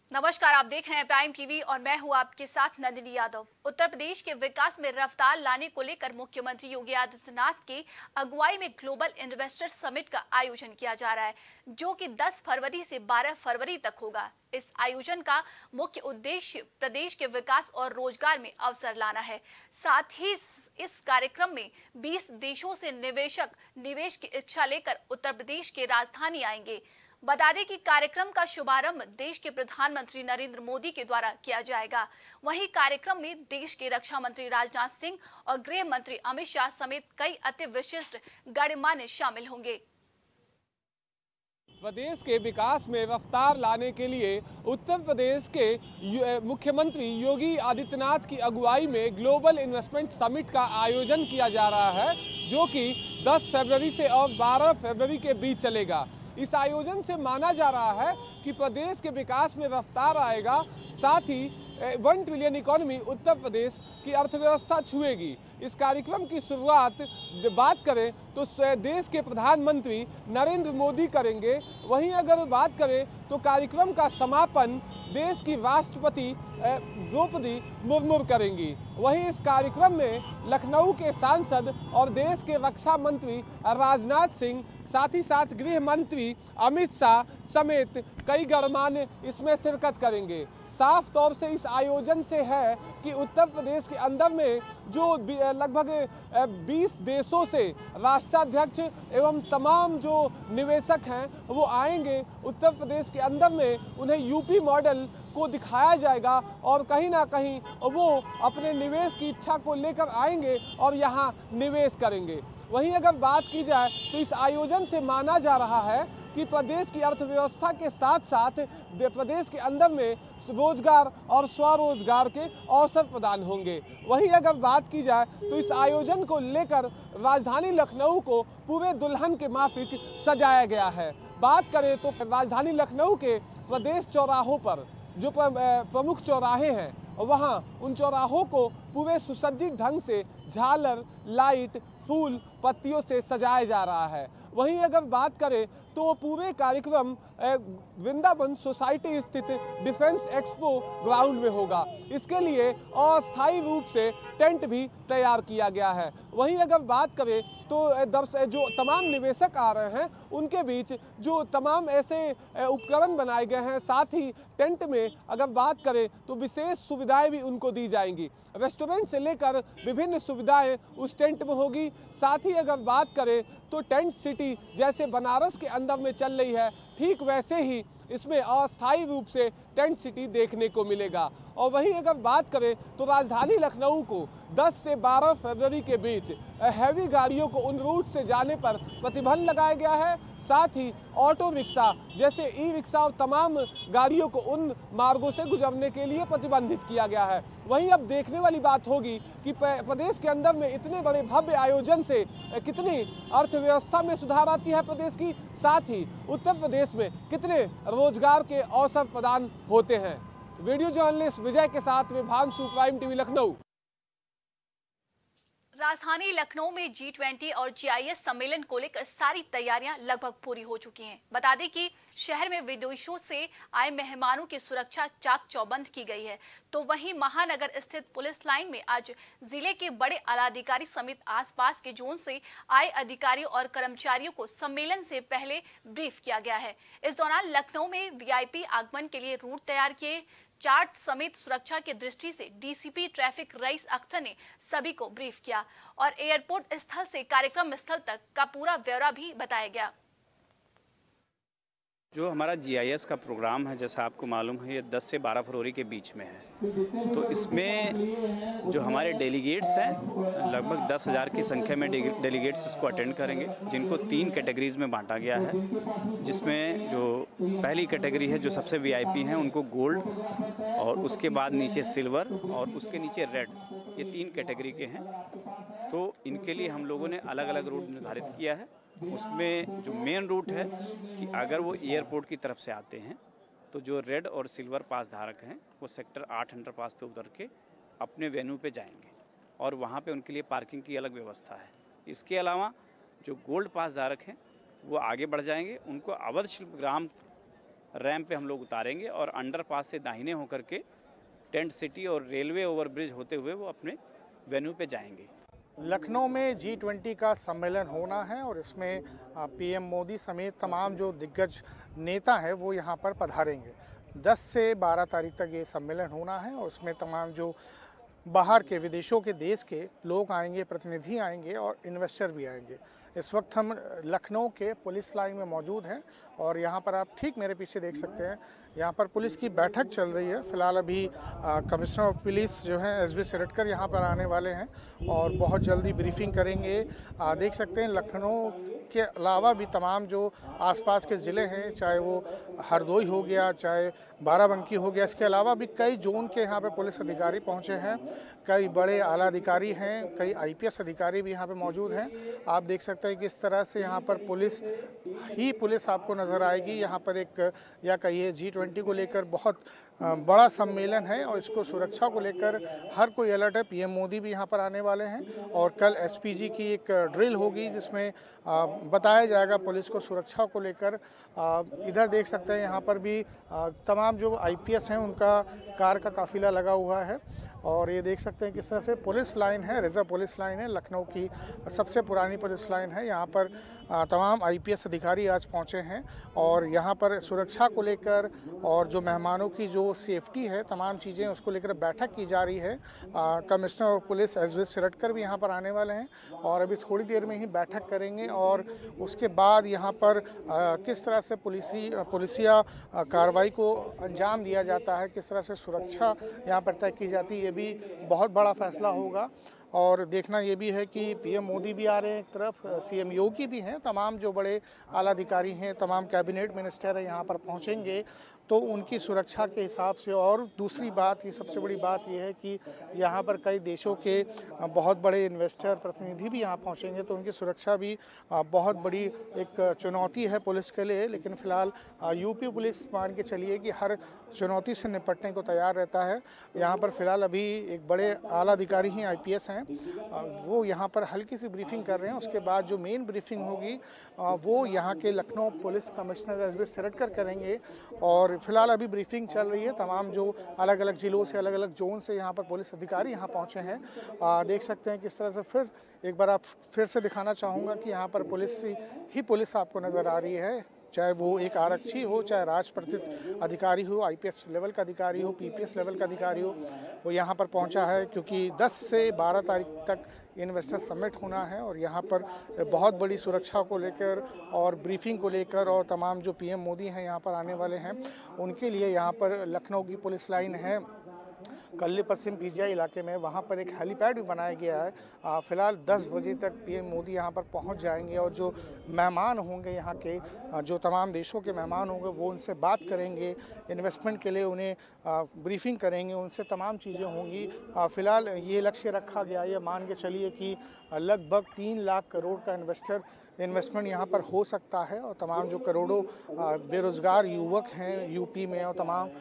नमस्कार, आप देख रहे हैं प्राइम टीवी और मैं हूं आपके साथ नंदिनी यादव। उत्तर प्रदेश के विकास में रफ्तार लाने को लेकर मुख्यमंत्री योगी आदित्यनाथ की अगुवाई में ग्लोबल इन्वेस्टर समिट का आयोजन किया जा रहा है, जो कि 10 फरवरी से 12 फरवरी तक होगा। इस आयोजन का मुख्य उद्देश्य प्रदेश के विकास और रोजगार में अवसर लाना है। साथ ही इस कार्यक्रम में 20 देशों से निवेशक निवेश की इच्छा लेकर उत्तर प्रदेश के राजधानी आएंगे। बता दें कि कार्यक्रम का शुभारंभ देश के प्रधानमंत्री नरेंद्र मोदी के द्वारा किया जाएगा। वहीं कार्यक्रम में देश के रक्षा मंत्री राजनाथ सिंह और गृह मंत्री अमित शाह समेत कई अति विशिष्ट गणमान्य शामिल होंगे। प्रदेश के विकास में रफ्तार लाने के लिए उत्तर प्रदेश के मुख्यमंत्री योगी आदित्यनाथ की अगुवाई में ग्लोबल इन्वेस्टमेंट समिट का आयोजन किया जा रहा है, जो कि 10 फरवरी से और 12 फरवरी के बीच चलेगा। इस आयोजन से माना जा रहा है कि प्रदेश के विकास में रफ्तार आएगा, साथ ही 1 ट्रिलियन इकोनॉमी उत्तर प्रदेश की अर्थव्यवस्था छुएगी। इस कार्यक्रम की शुरुआत बात करें तो देश के प्रधानमंत्री नरेंद्र मोदी करेंगे। वहीं अगर बात करें तो कार्यक्रम का समापन देश की राष्ट्रपति द्रौपदी मुर्मू करेंगी। वहीं इस कार्यक्रम में लखनऊ के सांसद और देश के रक्षा मंत्री राजनाथ सिंह, साथ ही साथ गृह मंत्री अमित शाह समेत कई गणमान्य इसमें शिरकत करेंगे। साफ तौर से इस आयोजन से है कि उत्तर प्रदेश के अंदर में जो लगभग 20 देशों से राष्ट्राध्यक्ष एवं तमाम जो निवेशक हैं वो आएंगे। उत्तर प्रदेश के अंदर में उन्हें यूपी मॉडल को दिखाया जाएगा और कहीं ना कहीं वो अपने निवेश की इच्छा को लेकर आएंगे और यहाँ निवेश करेंगे। वहीं अगर बात की जाए तो इस आयोजन से माना जा रहा है कि प्रदेश की अर्थव्यवस्था के साथ साथ प्रदेश के अंदर में रोजगार और स्वरोजगार के अवसर प्रदान होंगे। वहीं अगर बात की जाए तो इस आयोजन को लेकर राजधानी लखनऊ को पूरे दुल्हन के माफिक सजाया गया है। बात करें तो राजधानी लखनऊ के प्रदेश चौराहों पर जो प्रमुख चौराहे हैं, वहाँ उन चौराहों को पूरे सुसज्जित ढंग से झालर, लाइट, फूल, पत्तियों से सजाया जा रहा है। वहीं अगर बात करें तो पूरे कार्यक्रम वृंदावन सोसाइटी स्थित डिफेंस एक्सपो ग्राउंड में होगा। इसके लिए अस्थायी रूप से टेंट भी तैयार किया गया है। वहीं अगर बात करें तो जो तमाम निवेशक आ रहे हैं उनके बीच जो तमाम ऐसे उपकरण बनाए गए हैं, साथ ही टेंट में अगर बात करें तो विशेष सुविधाएं भी उनको दी जाएंगी। रेस्टोरेंट से लेकर विभिन्न सुविधाएं उस टेंट में होगी। साथ ही अगर बात करें तो टेंट सिटी जैसे बनारस के अंदर में चल रही है, ठीक वैसे ही इसमें अस्थायी रूप से टेंट सिटी देखने को मिलेगा। और वहीं अगर बात करें तो राजधानी लखनऊ को 10 से 12 फरवरी के बीच हैवी गाड़ियों को उन रूट से जाने पर प्रतिबंध लगाया गया है। साथ ही ऑटो रिक्शा जैसे ई रिक्शा और तमाम गाड़ियों को उन मार्गों से गुजरने के लिए प्रतिबंधित किया गया है। वहीं अब देखने वाली बात होगी कि प्रदेश के अंदर में इतने बड़े भव्य आयोजन से कितनी अर्थव्यवस्था में सुधार आती है प्रदेश की, साथ ही उत्तर प्रदेश में कितने रोजगार के अवसर प्रदान होते हैं। वीडियो जर्नलिस्ट विजय के साथ में भांसु, प्राइम टीवी लखनऊ। राजधानी लखनऊ में G20 और GIS सम्मेलन को लेकर सारी तैयारियां लगभग पूरी हो चुकी हैं। बता दें कि शहर में विदेशों से आए मेहमानों की सुरक्षा चाक चौबंद की गई है। तो वहीं महानगर स्थित पुलिस लाइन में आज जिले के बड़े आलाधिकारी समेत आसपास के जोन से आए अधिकारियों और कर्मचारियों को सम्मेलन से पहले ब्रीफ किया गया है। इस दौरान लखनऊ में VIP आगमन के लिए रूट तैयार किए चार्ट समेत सुरक्षा की दृष्टि से DCP ट्रैफिक रईस अख्तर ने सभी को ब्रीफ किया और एयरपोर्ट स्थल से कार्यक्रम स्थल तक का पूरा ब्यौरा भी बताया गया। जो हमारा GIS का प्रोग्राम है, जैसा आपको मालूम है, ये 10 से 12 फरवरी के बीच में है। तो इसमें जो हमारे डेलीगेट्स हैं, लगभग 10,000 की संख्या में डेलीगेट्स इसको अटेंड करेंगे, जिनको 3 कैटेगरीज में बांटा गया है। जिसमें जो पहली कैटेगरी है, जो सबसे VIP हैं, उनको गोल्ड, और उसके बाद नीचे सिल्वर और उसके नीचे रेड, ये 3 कैटेगरी के हैं। तो इनके लिए हम लोगों ने अलग अलग रूट निर्धारित किया है। उसमें जो मेन रूट है कि अगर वो एयरपोर्ट की तरफ से आते हैं तो जो रेड और सिल्वर पास धारक हैं वो सेक्टर 8 अंडरपास पे उतर के अपने वेन्यू पे जाएंगे और वहाँ पे उनके लिए पार्किंग की अलग व्यवस्था है। इसके अलावा जो गोल्ड पास धारक हैं वो आगे बढ़ जाएंगे, उनको अवध शिल्पग्राम रैंप पे हम लोग उतारेंगे और अंडरपास से दाहिने होकर के टेंट सिटी और रेलवे ओवरब्रिज होते हुए वो अपने वेन्यू पे जाएंगे। लखनऊ में G20 का सम्मेलन होना है और इसमें पीएम मोदी समेत तमाम जो दिग्गज नेता हैं वो यहाँ पर पधारेंगे। 10 से 12 तारीख तक ये सम्मेलन होना है और उसमें तमाम जो बाहर के विदेशों के देश के लोग आएंगे, प्रतिनिधि आएंगे और इन्वेस्टर भी आएंगे। इस वक्त हम लखनऊ के पुलिस लाइन में मौजूद हैं और यहाँ पर आप ठीक मेरे पीछे देख सकते हैं, यहाँ पर पुलिस की बैठक चल रही है। फिलहाल अभी कमिश्नर ऑफ पुलिस जो हैं एसबी शिरडकर यहाँ पर आने वाले हैं और बहुत जल्दी ब्रीफिंग करेंगे। देख सकते हैं लखनऊ के अलावा भी तमाम जो आसपास के ज़िले हैं, चाहे वो हरदोई हो गया, चाहे बाराबंकी हो गया, इसके अलावा भी कई जोन के यहाँ पे पुलिस अधिकारी पहुँचे हैं, कई बड़े आला अधिकारी हैं, कई आईपीएस अधिकारी भी यहाँ पे मौजूद हैं। आप देख सकते हैं कि इस तरह से यहाँ पर पुलिस आपको नज़र आएगी। यहाँ पर एक या कहिए G20 को लेकर बहुत बड़ा सम्मेलन है और इसको सुरक्षा को लेकर हर कोई अलर्ट है। पीएम मोदी भी यहाँ पर आने वाले हैं और कल एसपीजी की एक ड्रिल होगी जिसमें बताया जाएगा पुलिस को सुरक्षा को लेकर। इधर देख सकते हैं यहाँ पर भी तमाम जो आईपीएस हैं उनका कार का काफिला लगा हुआ है और ये देख सकते हैं किस तरह से पुलिस लाइन है, रिजर्व पुलिस लाइन है, लखनऊ की सबसे पुरानी पुलिस लाइन है। यहाँ पर तमाम आईपीएस अधिकारी आज पहुँचे हैं और यहाँ पर सुरक्षा को लेकर और जो मेहमानों की जो सेफ्टी है, तमाम चीज़ें उसको लेकर बैठक की जा रही है। Commissioner of police SB Shirodkar भी यहाँ पर आने वाले हैं और अभी थोड़ी देर में ही बैठक करेंगे और उसके बाद यहाँ पर किस तरह से पुलिसिया कार्रवाई को अंजाम दिया जाता है, किस तरह से सुरक्षा यहाँ पर तय की जाती है, ये भी बहुत बड़ा फैसला होगा। और देखना ये भी है कि पीएम मोदी भी आ रहे हैं, एक तरफ सीएम योगी भी हैं, तमाम जो बड़े आला अधिकारी हैं, तमाम कैबिनेट मिनिस्टर हैं यहाँ पर पहुँचेंगे तो उनकी सुरक्षा के हिसाब से। और दूसरी बात, ये सबसे बड़ी बात ये है कि यहाँ पर कई देशों के बहुत बड़े इन्वेस्टर प्रतिनिधि भी यहाँ पहुँचेंगे तो उनकी सुरक्षा भी बहुत बड़ी एक चुनौती है पुलिस के लिए। लेकिन फ़िलहाल यूपी पुलिस मान के चलिए कि हर चुनौती से निपटने को तैयार रहता है। यहाँ पर फ़िलहाल अभी एक बड़े आला अधिकारी ही आईपीएस हैं, वो यहाँ पर हल्की सी ब्रीफिंग कर रहे हैं। उसके बाद जो मेन ब्रीफिंग होगी वो यहाँ के Lucknow police commissioner SB Shirodkar करेंगे। और फिलहाल अभी ब्रीफिंग चल रही है, तमाम जो अलग अलग ज़िलों से, अलग अलग जोन से यहाँ पर पुलिस अधिकारी यहाँ पहुँचे हैं। देख सकते हैं किस तरह से फिर एक बार आप फिर से दिखाना चाहूँगा कि यहाँ पर पुलिस आपको नज़र आ रही है, चाहे वो एक आरक्षी हो, चाहे राजपत्रित अधिकारी हो, आईपीएस लेवल का अधिकारी हो, पीपीएस लेवल का अधिकारी हो, वो यहाँ पर पहुँचा है क्योंकि 10 से 12 तारीख तक इन्वेस्टर समिट होना है और यहाँ पर बहुत बड़ी सुरक्षा को लेकर और ब्रीफिंग को लेकर और तमाम जो पीएम मोदी हैं यहाँ पर आने वाले हैं उनके लिए यहाँ पर लखनऊ की पुलिस लाइन है कल्ली पश्चिम पीजीआई इलाके में, वहाँ पर एक हेलीपैड भी बनाया गया है। फ़िलहाल 10 बजे तक पीएम मोदी यहाँ पर पहुँच जाएंगे और जो मेहमान होंगे यहाँ के, जो तमाम देशों के मेहमान होंगे वो उनसे बात करेंगे, इन्वेस्टमेंट के लिए उन्हें ब्रीफिंग करेंगे, उनसे तमाम चीज़ें होंगी। फ़िलहाल ये लक्ष्य रखा गया है, मान के चलिए कि लगभग 3 लाख करोड़ का इन्वेस्टमेंट यहाँ पर हो सकता है और तमाम जो करोड़ों बेरोज़गार युवक हैं यूपी में और तमाम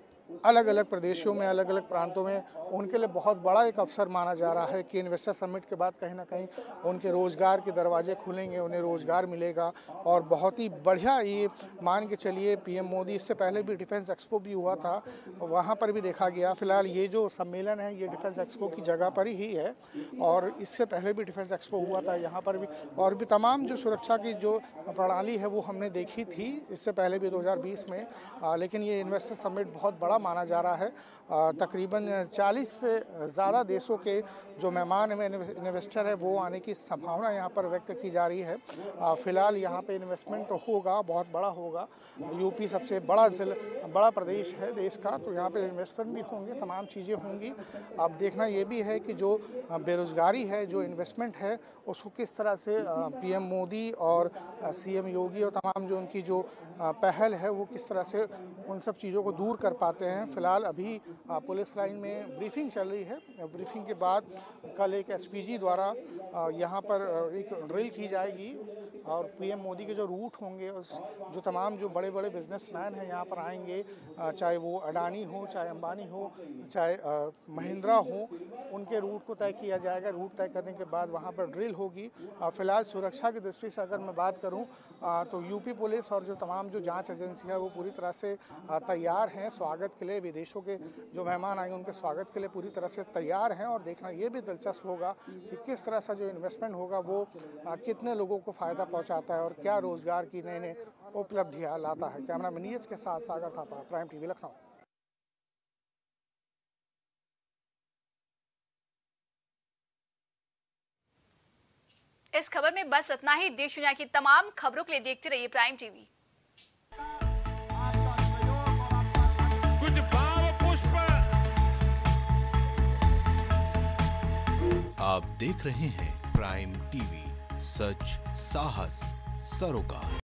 अलग अलग प्रदेशों में, अलग अलग प्रांतों में, उनके लिए बहुत बड़ा एक अवसर माना जा रहा है कि इन्वेस्टर समिट के बाद कहीं ना कहीं उनके रोज़गार के दरवाजे खुलेंगे, उन्हें रोज़गार मिलेगा। और बहुत ही बढ़िया ये मान के चलिए पीएम मोदी, इससे पहले भी डिफेंस एक्सपो भी हुआ था, वहाँ पर भी देखा गया। फ़िलहाल ये जो सम्मेलन है ये डिफेंस एक्सपो की जगह पर ही है और इससे पहले भी डिफेंस एक्सपो हुआ था यहाँ पर भी, और भी तमाम जो सुरक्षा की जो प्रणाली है वो हमने देखी थी इससे पहले भी 2020 में। लेकिन ये इन्वेस्टर समिट बहुत बड़ा माना जा रहा है। तकरीबन 40 से ज़्यादा देशों के जो मेहमान में इन्वेस्टर है वो आने की संभावना यहाँ पर व्यक्त की जा रही है। फ़िलहाल यहाँ पे इन्वेस्टमेंट तो होगा, बहुत बड़ा होगा। यूपी सबसे बड़ा प्रदेश है देश का, तो यहाँ पे इन्वेस्टमेंट भी होंगे, तमाम चीज़ें होंगी। अब देखना ये भी है कि जो बेरोज़गारी है, जो इन्वेस्टमेंट है, उसको किस तरह से पीएम मोदी और सीएम योगी और तमाम जो उनकी जो पहल है वो किस तरह से उन सब चीज़ों को दूर कर पाते हैं। फ़िलहाल अभी पुलिस लाइन में ब्रीफिंग चल रही है। ब्रीफिंग के बाद कल एक एसपीजी द्वारा यहाँ पर एक ड्रिल की जाएगी और पीएम मोदी के जो रूट होंगे, उस जो तमाम जो बड़े बड़े बिजनेसमैन हैं यहाँ पर आएंगे, चाहे वो अडानी हो, चाहे अंबानी हो, चाहे महिंद्रा हो, उनके रूट को तय किया जाएगा। रूट तय करने के बाद वहाँ पर ड्रिल होगी। फिलहाल सुरक्षा की दृष्टि से अगर मैं बात करूँ तो यूपी पुलिस और जो तमाम जो जांच एजेंसी है वो पूरी तरह से तैयार हैं स्वागत के लिए। विदेशों के जो मेहमान आएंगे उनके स्वागत के लिए पूरी तरह से तैयार हैं। और देखना ये भी दिलचस्प होगा कि किस तरह से जो इन्वेस्टमेंट होगा वो कितने लोगों को फ़ायदा पहुंचाता है और क्या रोज़गार की नई नई उपलब्धियां लाता है। कैमरा मैन नीरज के साथ सागर थापा, प्राइम टीवी, लखनऊ। इस खबर में बस इतना ही। देश दुनिया की तमाम खबरों के लिए देखते रहिए प्राइम टीवी। कुछ भाव पुष्प। आप देख रहे हैं प्राइम टीवी, सच साहस सरोकार।